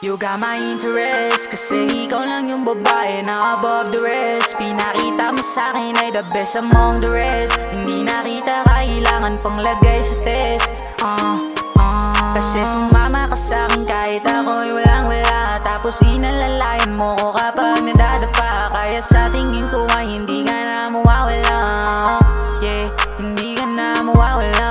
You got my interest, kasi ikaw lang yung babae na above the rest. Pinakita mo sa'kin ay the best among the rest. Hindi nakita kailangan pang lagay sa test. Kasi sumama ka sa'kin kahit ako'y walang-wala. Tapos inalalayan mo ko kapag nadadapa. Kaya sa tingin ko ay hindi ka na mawawala. Yeah, hindi ka na mawawala.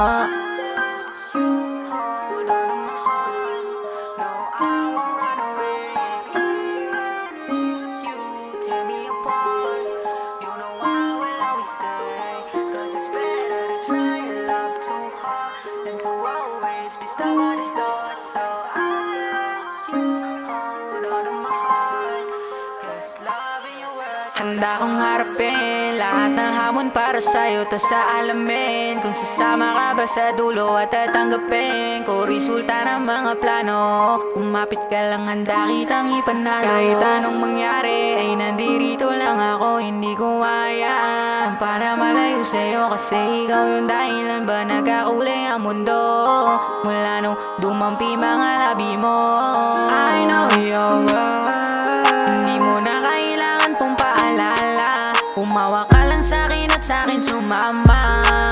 Handa kong harapin lahat ng hamon para sa'yo, tas sa alamin kung sasama ka ba sa dulo at tatanggapin ko resulta ng mga plano. Umapit ka lang, handa kitang ipanalo. Kahit anong mangyari ay nandirito lang ako. Hindi ko hayaan para malayo sa'yo, kasi ikaw yung dahilan ba nagkakulay ang mundo. Mula nung dumampi mga labi mo, I know you're right. Hindi mo na kailangan pong paalala. Umawa ka lang sa'kin at sa'kin sumama.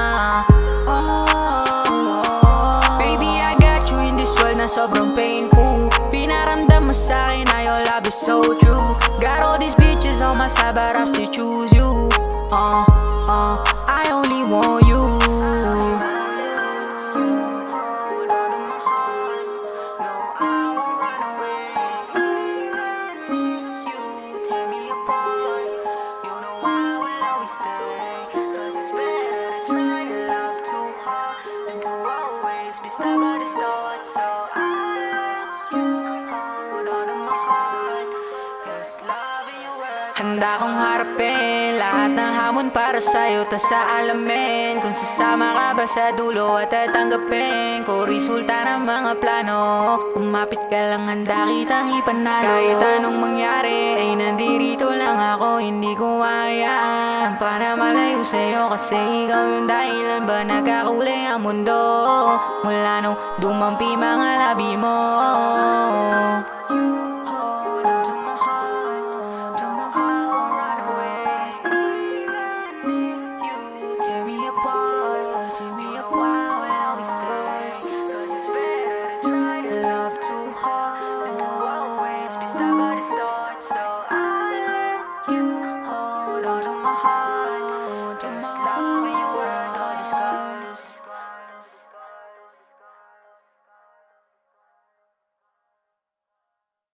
Baby, I got you in this world na sobrang painful. Pinaramdam mo sa'kin na your love is so true. Got all these bitches on my side but I still choose you. I only want you. Handa kong harapin lahat ng hamon para sa'yo, tas sa alamin kung sasama ka ba sa dulo at tatanggapin ko resulta ng mga plano. Umapit ka lang, handa kitang ipanalo. Kahit anong mangyari ay nandirito lang ako. Hindi ko hayaan para malayo sa'yo, kasi ikaw yung dahilan ba nagkakulay ang mundo. Mula nung dumampi mga labi mo.